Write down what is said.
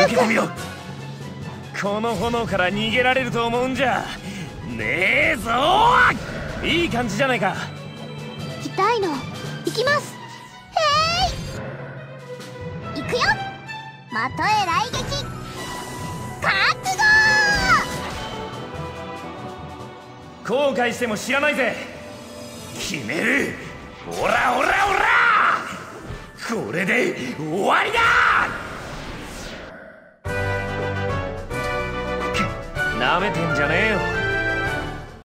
受けてみろ。この炎から逃げられると思うんじゃねえぞ。いい感じじゃないか。 痛いの行きます。行くよ。的へ来撃。覚悟。後悔しても知らないぜ。決める。オラオラオラ。これで終わりだ。なめてんじゃねえよ。